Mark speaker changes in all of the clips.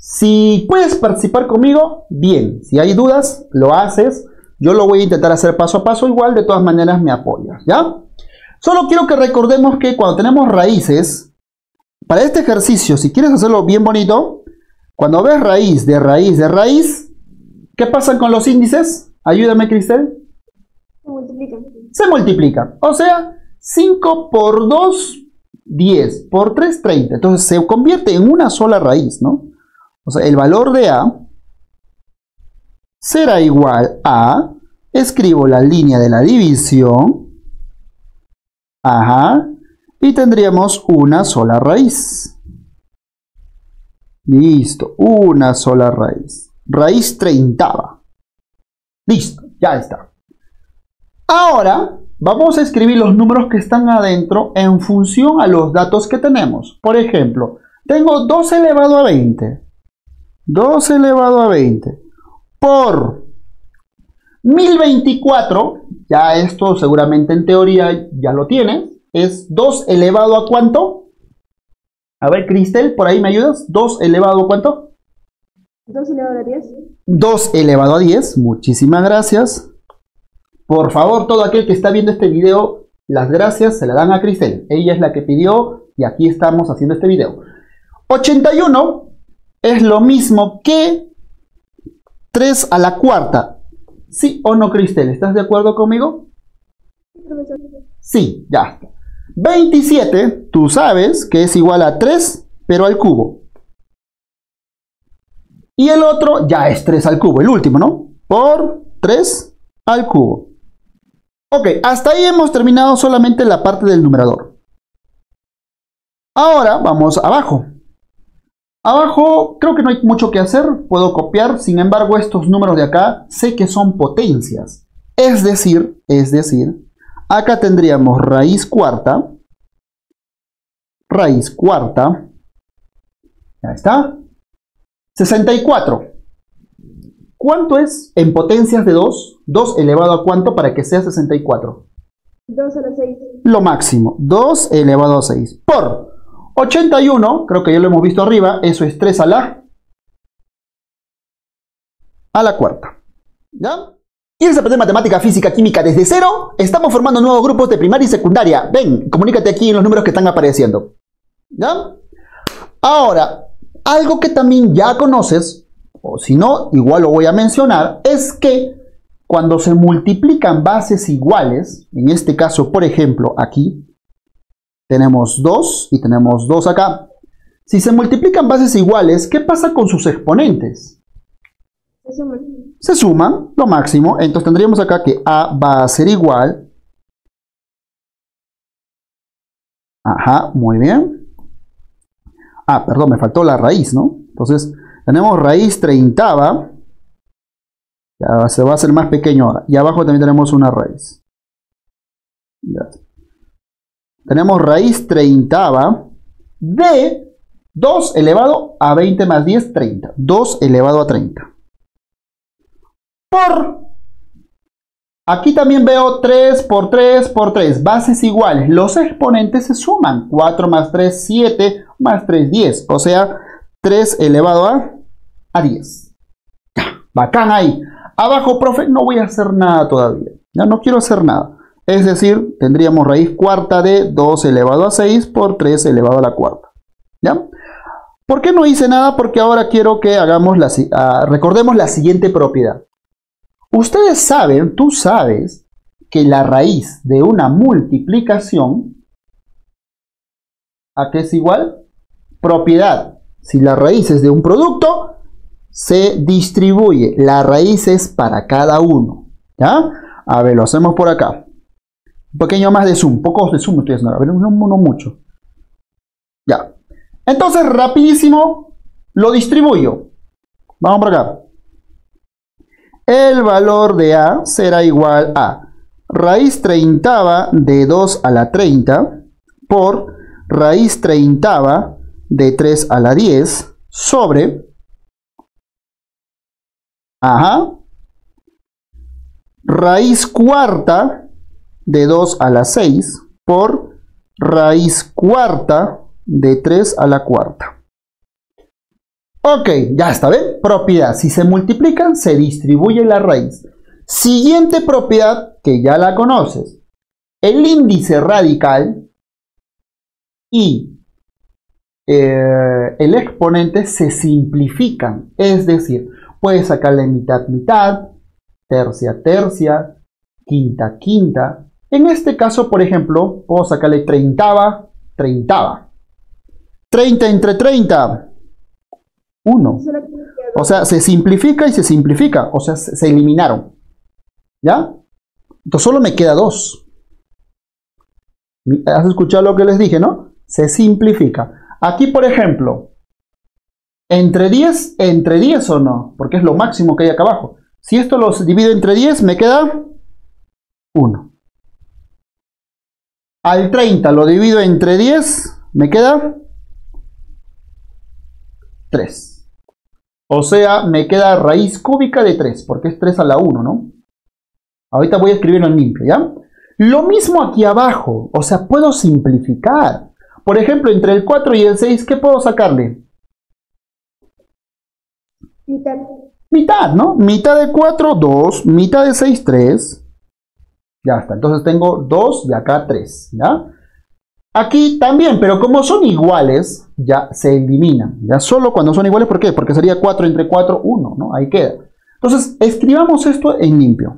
Speaker 1: Si puedes participar conmigo, bien. Si hay dudas, lo haces. Yo lo voy a intentar hacer paso a paso. Igual, de todas maneras, me apoyas, ¿ya? Solo quiero que recordemos que cuando tenemos raíces, para este ejercicio, si quieres hacerlo bien bonito, cuando ves raíz de raíz de raíz, ¿qué pasa con los índices? Ayúdame, Cristel.
Speaker 2: Se multiplican.
Speaker 1: Se multiplican. O sea, 5 por 2, 10. Por 3, 30. Entonces se convierte en una sola raíz, ¿no? O sea, el valor de A será igual a, escribo la línea de la división, ajá, y tendríamos una sola raíz. Listo, una sola raíz. Raíz 30. Listo, ya está. Ahora vamos a escribir los números que están adentro en función a los datos que tenemos. Por ejemplo, tengo 2 elevado a 20. 2 elevado a 20 por 1024. Ya esto seguramente en teoría ya lo tienes. Es 2 elevado a ¿cuánto? A ver, Cristel, por ahí me ayudas. 2 elevado a ¿cuánto?
Speaker 2: 2 elevado a 10.
Speaker 1: 2 elevado a 10. Muchísimas gracias. Por favor, todo aquel que está viendo este video, las gracias se la dan a Cristel. Ella es la que pidió y aquí estamos haciendo este video. 81 es lo mismo que 3 a la cuarta. ¿Sí o no, Cristel? ¿Estás de acuerdo conmigo? Sí, ya está. 27, tú sabes que es igual a 3, pero al cubo. Y el otro ya es 3 al cubo, el último, ¿no? Por 3 al cubo. Ok, hasta ahí hemos terminado solamente la parte del numerador. Ahora vamos abajo. Abajo creo que no hay mucho que hacer, puedo copiar, sin embargo estos números de acá sé que son potencias. Es decir, acá tendríamos raíz cuarta, ya está, 64. ¿Cuánto es en potencias de 2? 2 elevado a ¿cuánto para que sea 64?
Speaker 2: 2 a la 6.
Speaker 1: Lo máximo, 2 elevado a 6 por 81, creo que ya lo hemos visto arriba, eso es 3 a la cuarta. ¿Ya? ¿Quieres aprender matemática, física, química desde cero? Estamos formando nuevos grupos de primaria y secundaria. Ven, comunícate aquí en los números que están apareciendo. ¿Ya? Ahora, algo que también ya conoces, o si no, igual lo voy a mencionar, es que cuando se multiplican bases iguales, en este caso, por ejemplo, aquí, tenemos 2 y tenemos 2 acá. Si se multiplican bases iguales, ¿qué pasa con sus exponentes? Se suman, lo máximo. Entonces tendríamos acá que A va a ser igual. Ajá, muy bien. Ah, perdón, me faltó la raíz, ¿no? Entonces tenemos raíz 30. Ya se va a hacer más pequeño ahora. Y abajo también tenemos una raíz. Ya. Tenemos raíz 30 de 2 elevado a 20 más 10, 30. 2 elevado a 30. Por, aquí también veo 3 por 3 por 3. Bases iguales. Los exponentes se suman. 4 más 3, 7 más 3, 10. O sea, 3 elevado a 10. Ya, bacán ahí. Abajo, profe, no voy a hacer nada todavía. Ya no quiero hacer nada. Es decir, tendríamos raíz cuarta de 2 elevado a 6 por 3 elevado a la cuarta. ¿Ya? ¿Por qué no hice nada? Porque ahora quiero que hagamos recordemos la siguiente propiedad. Ustedes saben, tú sabes, que la raíz de una multiplicación, ¿a qué es igual? Propiedad. Si la raíz es de un producto, se distribuye. La raíz es para cada uno. ¿Ya? A ver, lo hacemos por acá. Un pequeño más de zoom, pocos de zoom estoy haciendo, a ver, no mucho. Ya. Entonces, rapidísimo, lo distribuyo. Vamos por acá. El valor de A será igual a raíz 30 de 2 a la 30 por raíz 30 de 3 a la 10 sobre, raíz cuarta de 2 a la 6 por raíz cuarta de 3 a la cuarta. Ok, ya está, ¿ven? Propiedad. Si se multiplican, se distribuye la raíz. Siguiente propiedad, que ya la conoces. El índice radical y el exponente se simplifican. Es decir, puedes sacarle mitad, mitad, tercia, tercia, quinta, quinta. En este caso, por ejemplo, puedo sacarle treintava, treintava. 30 entre 30, 1. O sea, se simplifica y se simplifica. O sea, se eliminaron. ¿Ya? Entonces solo me queda 2. ¿Has escuchado lo que les dije, no? Se simplifica. Aquí, por ejemplo, entre 10 o no, porque es lo máximo que hay acá abajo. Si esto lo divido entre 10, me queda 1. Al 30 lo divido entre 10, me queda 3. O sea, me queda raíz cúbica de 3, porque es 3 a la 1, ¿no? Ahorita voy a escribirlo en limpio, ¿ya? Lo mismo aquí abajo, o sea, puedo simplificar. Por ejemplo, entre el 4 y el 6, ¿qué puedo sacarle?
Speaker 2: Mitad.
Speaker 1: Mitad, ¿no? Mitad de 4, 2. Mitad de 6, 3. Ya está. Entonces tengo 2 y acá 3, ¿ya? Aquí también, pero como son iguales, ya se eliminan. Ya solo cuando son iguales, ¿por qué? Porque sería 4 entre 4, 1, ¿no? Ahí queda. Entonces, escribamos esto en limpio.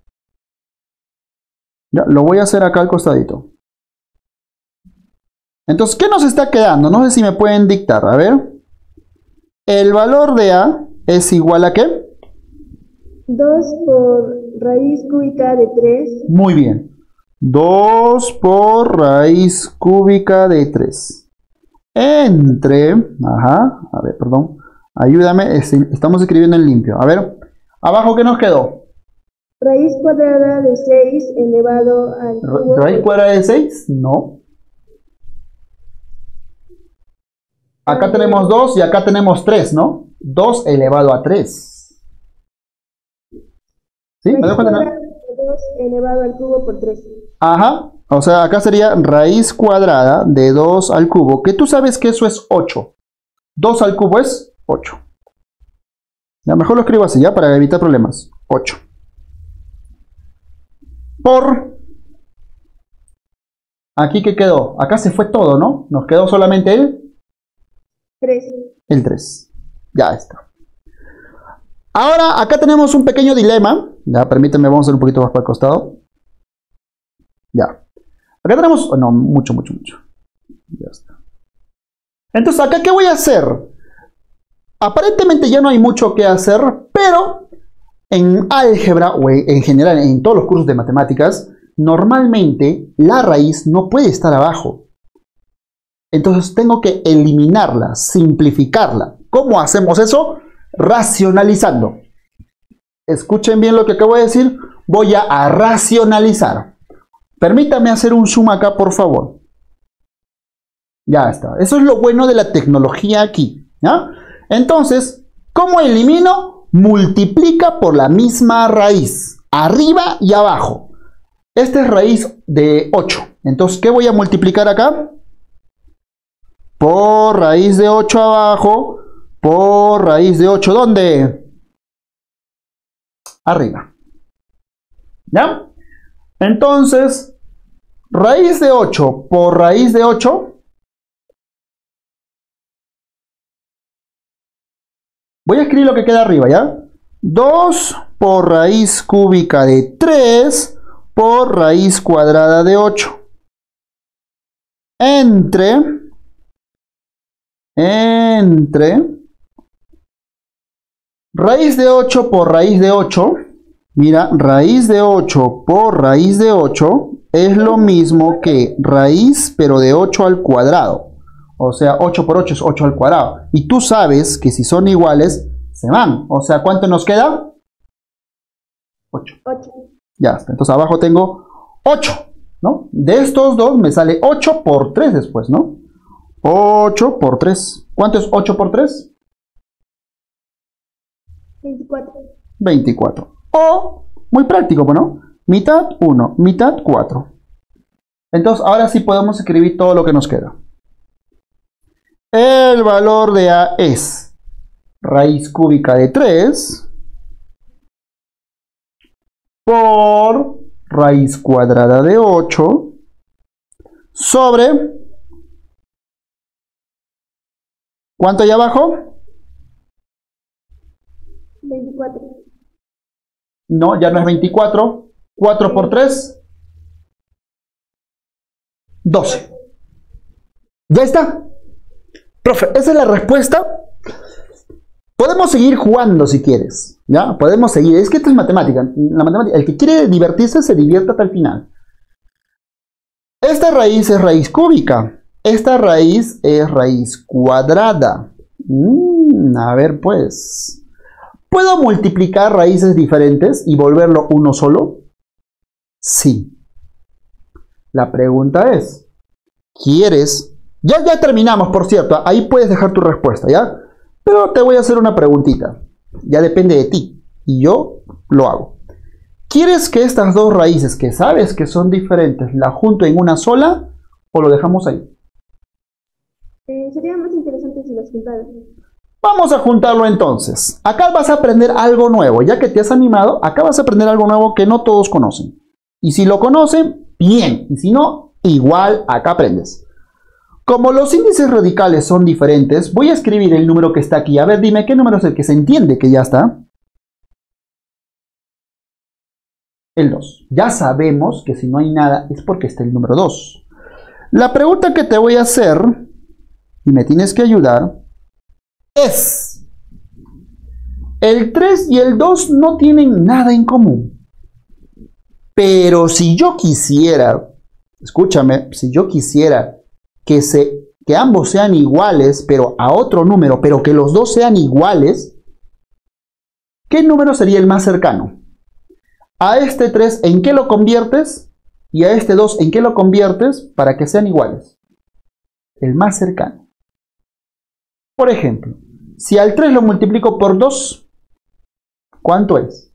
Speaker 1: Ya, lo voy a hacer acá al costadito. Entonces, ¿qué nos está quedando? No sé si me pueden dictar. A ver. El valor de A es igual a ¿qué?
Speaker 2: 2 por raíz cúbica de 3.
Speaker 1: Muy bien. 2 por raíz cúbica de 3. Entre... Ajá. A ver, perdón. Ayúdame. Estamos escribiendo en limpio. A ver. Abajo, ¿qué nos quedó?
Speaker 2: Raíz cuadrada de 6 elevado al cubo.
Speaker 1: ¿Raíz cuadrada de 6? No. Acá tenemos 2 y acá tenemos 3, ¿no? 2 elevado a 3. ¿Sí? ¿Me
Speaker 2: Raíz
Speaker 1: das cuenta?
Speaker 2: cuadrada de 2 elevado al cubo por 3.
Speaker 1: Ajá. O sea, acá sería raíz cuadrada de 2 al cubo. Que tú sabes que eso es 8. 2 al cubo es 8. Ya, mejor lo escribo así, ya, para evitar problemas. 8. Por... Aquí, ¿qué quedó? Acá se fue todo, ¿no? Nos quedó solamente el
Speaker 2: 3.
Speaker 1: 3. Ya está. Ahora, acá tenemos un pequeño dilema. Ya, permítanme, vamos a hacer un poquito más para el costado. Ya. Acá tenemos... No, mucho. Ya está. Entonces, ¿acá qué voy a hacer? Aparentemente ya no hay mucho que hacer, pero en álgebra o en general en todos los cursos de matemáticas, normalmente la raíz no puede estar abajo. Entonces tengo que eliminarla, simplificarla. ¿Cómo hacemos eso? Racionalizando. Escuchen bien lo que acabo de decir. Voy a racionalizar. Permítame hacer un zoom acá, por favor. Ya está. Eso es lo bueno de la tecnología aquí, ¿ya? Entonces, ¿cómo elimino? Multiplica por la misma raíz, arriba y abajo. Esta es raíz de 8. Entonces, ¿qué voy a multiplicar acá? Por raíz de 8 abajo, por raíz de 8, ¿dónde? Arriba. ¿Ya? Entonces, raíz de 8 por raíz de 8. Voy a escribir lo que queda arriba, ¿ya? 2 por raíz cúbica de 3 por raíz cuadrada de 8. Entre raíz de 8 por raíz de 8. Mira, raíz de 8 por raíz de 8 es lo mismo que raíz, pero de 8 al cuadrado. O sea, 8 por 8 es 8 al cuadrado. Y tú sabes que si son iguales, se van. O sea, ¿cuánto nos queda? 8. Ya está. Entonces abajo tengo 8, ¿no? De estos dos me sale 8 por 3 después, ¿no? 8 por 3. ¿Cuánto es 8 por 3?
Speaker 2: 24.
Speaker 1: 24. O, muy práctico, ¿no? Mitad 1, mitad 4. Entonces, ahora sí podemos escribir todo lo que nos queda. El valor de A es raíz cúbica de 3 por raíz cuadrada de 8 sobre... ¿Cuánto hay abajo?
Speaker 2: 24.
Speaker 1: No, ya no es 24. 4 por 3. 12. ¿Ya está? Profe, esa es la respuesta. Podemos seguir jugando si quieres. ¿Ya? Podemos seguir. Es que esto es matemática. La matemática. El que quiere divertirse se divierte hasta el final. Esta raíz es raíz cúbica. Esta raíz es raíz cuadrada. A ver pues. ¿Puedo multiplicar raíces diferentes y volverlo uno solo? Sí. La pregunta es, ¿quieres? Ya terminamos, por cierto. Ahí puedes dejar tu respuesta, ¿ya? Pero te voy a hacer una preguntita. Ya depende de ti. Y yo lo hago. ¿Quieres que estas dos raíces que sabes que son diferentes las junto en una sola o lo dejamos ahí?
Speaker 2: Sería más interesante si las juntaras.
Speaker 1: Vamos a juntarlo entonces. Acá vas a aprender algo nuevo. Ya que te has animado, acá vas a aprender algo nuevo que no todos conocen. Y si lo conocen, bien. Y si no, igual acá aprendes. Como los índices radicales son diferentes, voy a escribir el número que está aquí. A ver, dime qué número es el que se entiende que ya está. El 2. Ya sabemos que si no hay nada es porque está el número 2. La pregunta que te voy a hacer, y me tienes que ayudar, es: el 3 y el 2 no tienen nada en común. Pero si yo quisiera, escúchame, si yo quisiera que ambos sean iguales, pero a otro número, pero que los dos sean iguales, ¿qué número sería el más cercano? A este 3, ¿en qué lo conviertes? Y a este 2, ¿en qué lo conviertes para que sean iguales? El más cercano. Por ejemplo, si al 3 lo multiplico por 2, ¿cuánto es?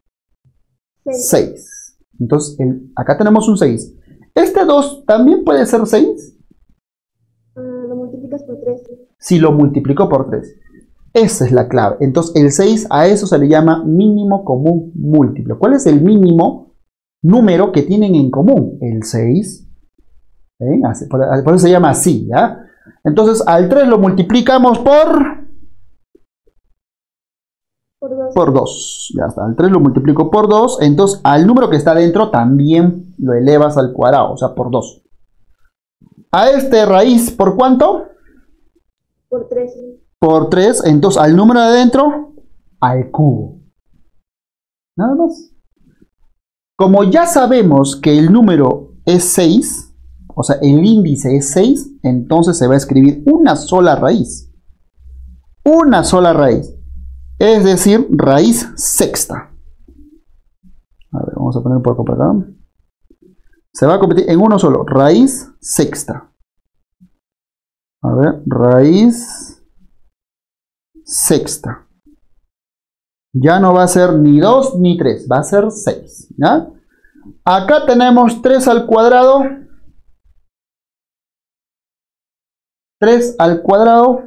Speaker 1: 6. Entonces, acá tenemos un 6. ¿Este 2 también puede ser 6?
Speaker 2: Lo multiplicas por 3.
Speaker 1: Si lo multiplico por 3. Esa es la clave. Entonces, el 6 a eso se le llama mínimo común múltiplo. ¿Cuál es el mínimo número que tienen en común? El 6. ¿Ven? Por eso se llama así, ¿ya? Entonces, al 3 lo multiplicamos por
Speaker 2: 2.
Speaker 1: Por 2. Ya está. Al 3 lo multiplico por 2. Entonces, al número que está dentro también lo elevas al cuadrado. O sea, por 2. A este raíz, ¿por cuánto?
Speaker 2: Por 3.
Speaker 1: Por 3. Entonces, al número de adentro, al cubo. Nada más. Como ya sabemos que el número es 6, o sea, el índice es 6, entonces se va a escribir una sola raíz. Una sola raíz. Es decir, raíz sexta. A ver, vamos a poner un poco por acá. Se va a convertir en uno solo. Raíz sexta. A ver, raíz sexta. Ya no va a ser ni 2 ni 3. Va a ser 6. ¿Ya? Acá tenemos 3 al cuadrado. 3 al cuadrado.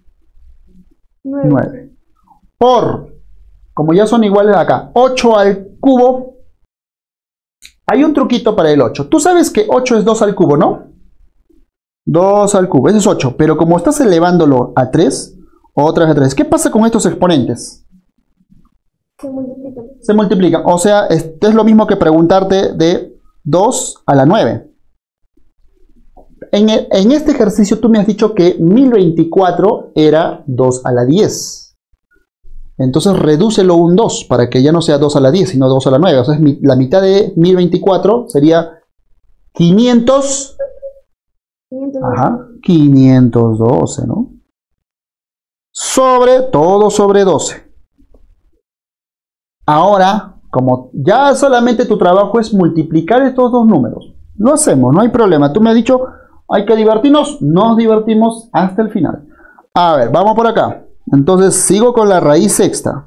Speaker 1: 9. Por, como ya son iguales acá, 8 al cubo. Hay un truquito para el 8. Tú sabes que 8 es 2 al cubo, ¿no? 2 al cubo, ese es 8. Pero como estás elevándolo a 3, otra vez a 3. ¿Qué pasa con estos exponentes?
Speaker 2: Se multiplican.
Speaker 1: Se multiplican. O sea, es lo mismo que preguntarte de 2 a la 9. En este ejercicio tú me has dicho que 1024 era 2 a la 10. Entonces redúcelo un 2 para que ya no sea 2 a la 10, sino 2 a la 9. O sea, la mitad de 1024 sería 500.
Speaker 2: 512.
Speaker 1: Ajá, 512, ¿no? Todo sobre 12. Ahora, como ya solamente tu trabajo es multiplicar estos dos números, lo hacemos, no hay problema. Tú me has dicho, hay que divertirnos, nos divertimos hasta el final. A ver, vamos por acá. Entonces sigo con la raíz sexta.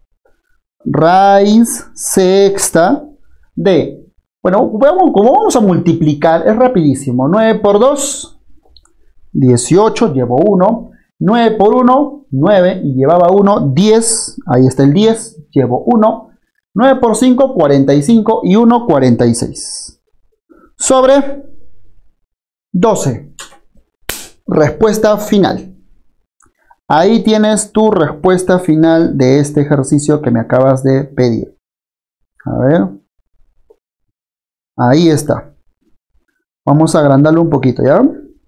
Speaker 1: Raíz sexta de... Bueno, como vamos a multiplicar, es rapidísimo. 9 por 2, 18, llevo 1. 9 por 1, 9 y llevaba 1, 10. Ahí está el 10, llevo 1. 9 por 5, 45 y 1, 46. Sobre 12. Respuesta final. Ahí tienes tu respuesta final de este ejercicio que me acabas de pedir. A ver. Ahí está. Vamos a agrandarlo un poquito, ¿ya?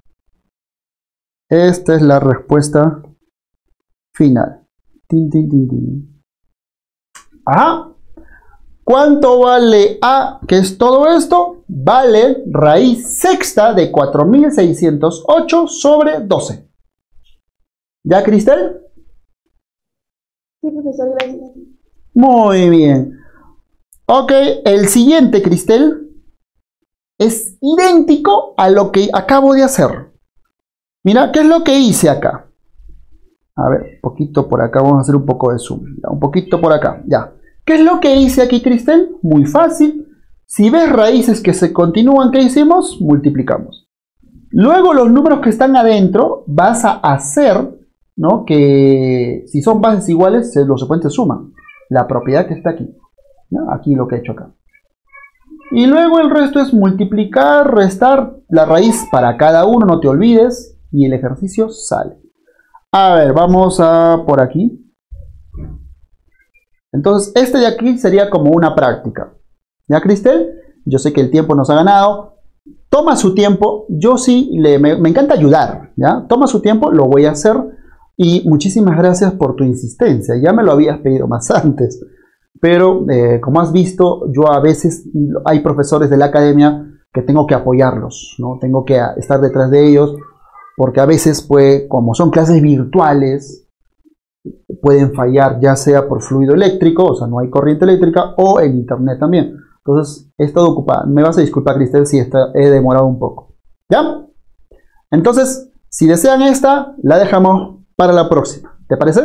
Speaker 1: Esta es la respuesta final. Tin, tin, tin, tin. Ajá. ¿Cuánto vale A? ¿Qué es todo esto? Vale raíz sexta de 4608 sobre 12. ¿Ya, Cristel?
Speaker 2: Sí, profesor, gracias.
Speaker 1: Muy bien. Ok, el siguiente, Cristel, es idéntico a lo que acabo de hacer. Mira, ¿qué es lo que hice acá? A ver, poquito por acá, vamos a hacer un poco de zoom. Ya, un poquito por acá, ya. ¿Qué es lo que hice aquí, Cristel? Muy fácil. Si ves raíces que se continúan, ¿qué hicimos? Multiplicamos. Luego los números que están adentro vas a hacer, ¿no? Que si son bases iguales, los exponentes suman. La propiedad que está aquí, ¿no? Aquí lo que he hecho acá. Y luego el resto es multiplicar, restar la raíz para cada uno, no te olvides. Y el ejercicio sale. A ver, vamos a por aquí. Entonces, este de aquí sería como una práctica. ¿Ya, Cristel? Yo sé que el tiempo nos ha ganado. Toma su tiempo. Yo sí, me encanta ayudar. ¿Ya? Toma su tiempo, lo voy a hacer. Y muchísimas gracias por tu insistencia. Ya me lo habías pedido más antes. Pero, como has visto, yo a veces hay profesores de la academia que tengo que apoyarlos, ¿no? Tengo que estar detrás de ellos. Porque a veces, pues, como son clases virtuales, pueden fallar ya sea por fluido eléctrico, o sea, no hay corriente eléctrica, o en internet también. Entonces, he estado ocupada. Me vas a disculpar, Cristel, si he demorado un poco. ¿Ya? Entonces, si desean esta, la dejamos para la próxima. ¿Te parece?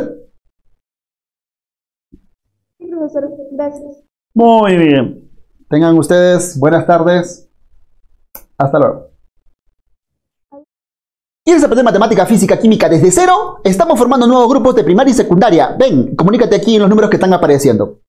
Speaker 2: Sí, profesor, gracias.
Speaker 1: Muy bien. Tengan ustedes buenas tardes. Hasta luego. ¿Quieres aprender matemática, física, química desde cero? Estamos formando nuevos grupos de primaria y secundaria. Ven, comunícate aquí en los números que están apareciendo.